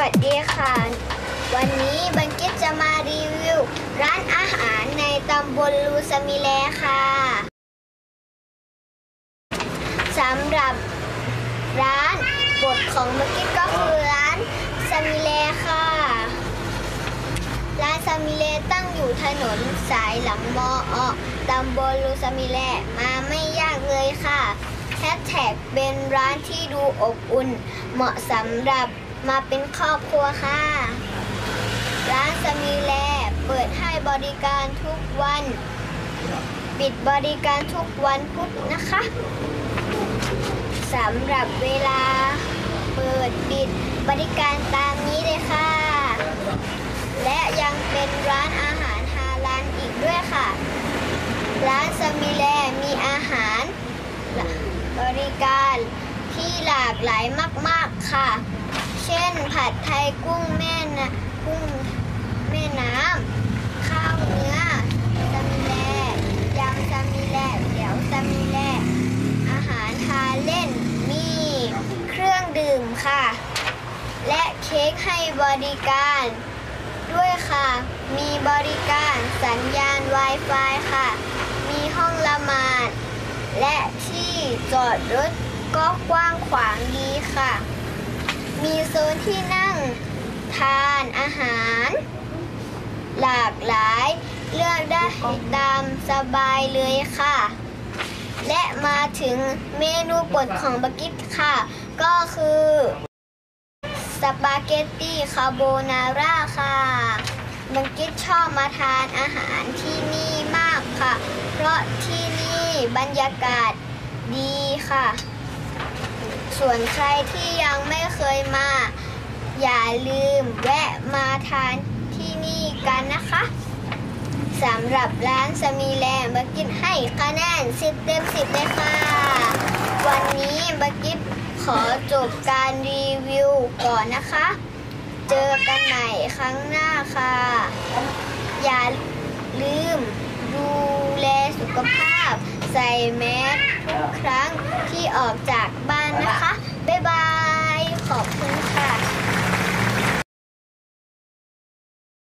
วัสดีค่ะวันนี้บังกิ๊บจะมารีวิวร้านอาหารในตำบลลูสมิแลค่ะสำหรับร้านบทของบังกิ๊บก็คือร้านสมิแลค่ะร้านสมิแลตั้งอยู่ถนนสายหลังมอ.ตำบลลูสมิแลมาไม่ยากเลยค่ะแฮชแท็กเป็นร้านที่ดูอบอุ่นเหมาะสำหรับมาเป็นครอบครัวค่ะร้านสมิแลเปิดให้บริการทุกวันปิดบริการทุกวันพุธนะคะสำหรับเวลาเปิดปิดบริการตามนี้เลยค่ะและยังเป็นร้านอาหารฮาลาลอีกด้วยค่ะร้านสมิแลมีอาหารบริการที่หลากหลายมากๆค่ะเช่นผัดไทยกุ้งแม่น้ำข้าวเนื้อสมิแลยำสมิแลเตี๋ยวสมิแลอาหารทานเล่นมีเครื่องดื่มค่ะและเค้กให้บริการด้วยค่ะมีบริการสัญญาณ Wi-Fi ค่ะมีห้องละหมาดและที่จอดรถก็กว้างขวางดีค่ะมีโซนที่นั่งทานอาหารหลากหลายเลือกได้ตามสบายเลยค่ะและมาถึงเมนูโปรดของบักกิ๊บค่ะก็คือสปาเกตตี้คาโบนาร่าค่ะบักกิ๊บชอบมาทานอาหารที่นี่มากค่ะเพราะที่นี่บรรยากาศดีค่ะส่วนใครที่ยังไม่เคยมาอย่าลืมแวะมาทานที่นี่กันนะคะสำหรับร้านสมิแลบักกิ๊บให้คะแนน10 เต็ม 10เลยค่ะวันนี้บักกิ๊บขอจบการรีวิวก่อนนะคะเจอกันใหม่ครั้งหน้าค่ะอย่าลืมดูแลสุขภาพใส่แมสทุกครั้งที่ออกจากบ้านนะคะบ๊ายบายขอบคุณ